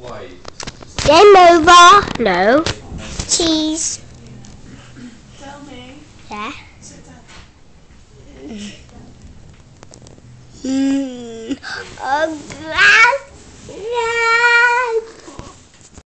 Game over. No. Cheese. Tell me. Yeah. Sit down. Oh, grass.